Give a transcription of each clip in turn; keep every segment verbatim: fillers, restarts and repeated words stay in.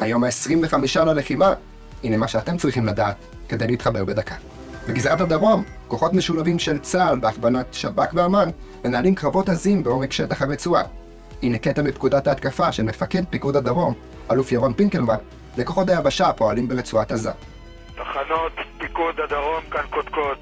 היום ה-עשרים וחמישה ללחימה, הנה מה שאתם צריכים לדעת כדי להתחבר בדקה. בגזרת הדרום, כוחות משולבים של צה"ל בהכוונת שב"כ ואמ"ן מנהלים קרבות עזים בעומק שטח הרצועה. הנה קטע מפקודת ההתקפה של מפקד פיקוד הדרום, אלוף ירון פינקלמן, לכוחות היבשה הפועלים ברצועת עזה. תחנות פיקוד הדרום כאן קודקוד.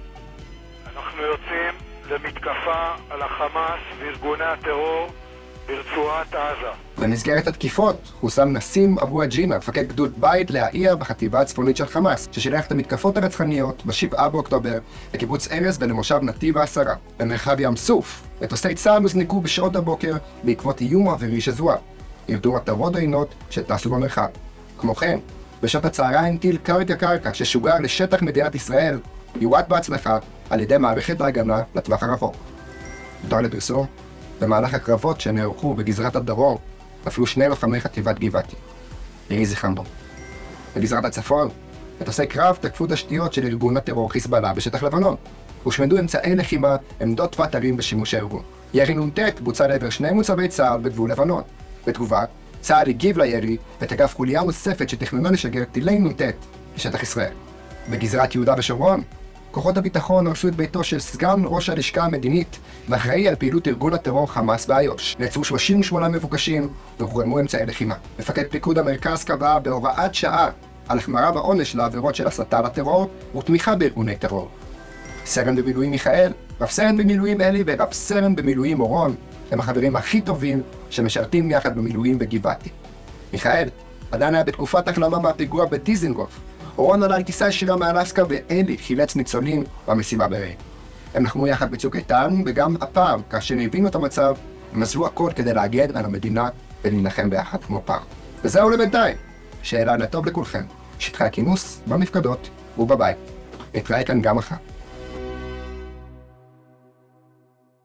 אנחנו יוצאים למתקפה על החמאס וארגוני הטרור ברצועת עזה. במסגרת התקיפות, חוסם נסים אבו עג'ימה, מפקד גדוד בית להעיר בחטיבה הצפונית של חמאס, ששילח את המתקפות הרצחניות בשבעה באוקטובר לקיבוץ ארז ולמושב נתיב העשרה. במרחב ים סוף, מטוסי צה"ל הוזנקו בשעות הבוקר בעקבות איום אווירי שזוהה. ירדו מטרות עוינות שטסו במרחב. כמו כן, בשעות הצהריים טיל קרקע קרקע ששוגר לשטח מדינת ישראל, יועד בהצלחה על ידי מערכת ההגנה לטווח הרחוק. יותר לפרסום, במהלך הקרבות שנערכו בגזרת הדרום, נפלו שני לוחמי חטיבת גבעתי. יהי זכרם ברוך. בגזרת הצפון, מטוסי קרב תקפו תשתיות של ארגון הטרור חיזבאללה בשטח לבנון. הושמדו אמצעי לחימה, עמדות ואתרים בשימוש הארגון. ירי נ"ט בוצע לעבר שני מוצבי צה"ל בגבול לבנון. בתגובה, צה"ל הגיב לירי ותקף חוליה נוספת שתכננה לשגר טילי נ"ט בשטח ישראל. בגזרת יהודה ושומרון, כוחות הביטחון הרסו את ביתו של סגן ראש הלשכה המדינית ואחראי על פעילות ארגון הטרור חמאס באיו"ש. נעצרו שלושים ושמונה מבוקשים והוחרמו אמצעי לחימה. מפקד פיקוד המרכז קבע בהוראת שעה על החמרה בעונש לעבירות של הסתה לטרור ותמיכה בארגוני טרור. סרן במילואים מיכאל, רב סרן במילואים אלי ורב סרן במילואים אורון הם החברים הכי טובים שמשרתים יחד במילואים בגבעתי. מיכאל עדיין היה בתקופת החלמה מהפיגוע בדיזנגוף. אורון עלה לטיסה ישירה מאלסקה ואלי חילץ ניצולים במשימה ברעים. הם לחמו יחד בצוק איתן, וגם הפעם, כאשר הבינו את המצב, הם עזבו הכל כדי להגן על המדינה ולהילחם ביחד כמו פעם. וזהו לבינתיים. שאלה לטוב לכולכם. שטחי הכינוס במפקדות ובבית. נתראה כאן גם מחר.